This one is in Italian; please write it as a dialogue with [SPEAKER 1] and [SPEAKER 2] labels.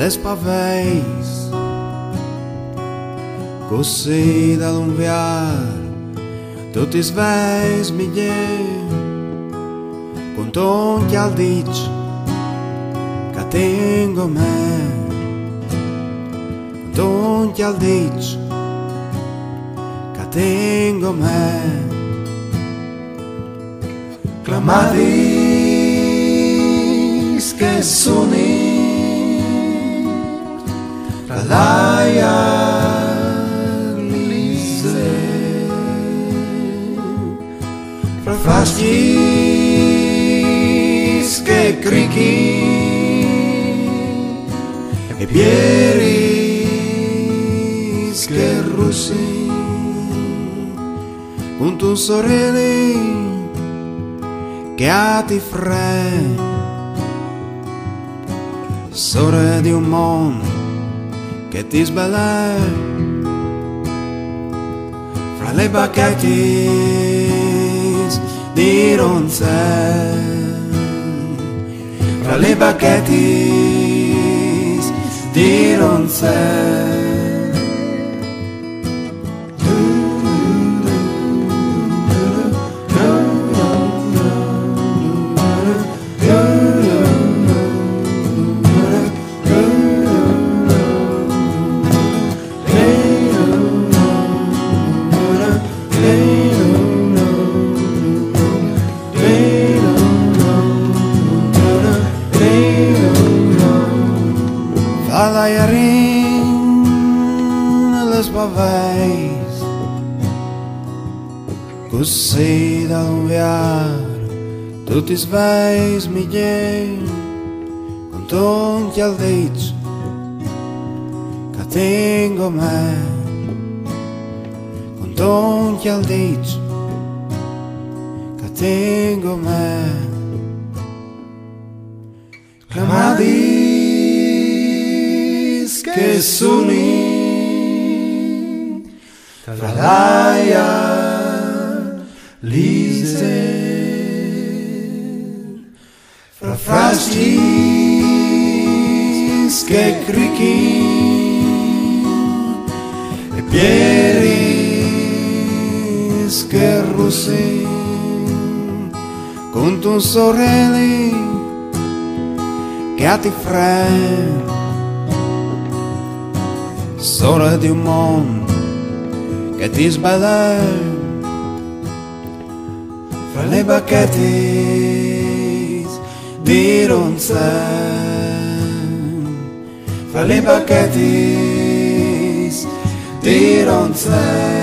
[SPEAKER 1] les paveis, così dall'unviar tu ti sveis miglier, con tonti al dic che tengo me, con tonti al dic che tengo me. Clamadis che soni tra l'aia lise, fra fascis che crichi e pieris che russi, con tu sorelle che a ti fre, sore di un mondo che ti sbelle, fra le bacchetis di ronze, fra le bacchetis di ronze. Fallaiarin les paveis, così dall'unviar tu ti sveis miglier, con tonti al dic che tengo me, con tonti al dic che tengo me. Clamadis che soni tra l'aia lise, fra fascis che crichi e pieris che russi, con tu sorelle che a ti fre, sole di un mondo che ti sbelle, fra le bacchetis di ronze, fra le bacchetis di ronze.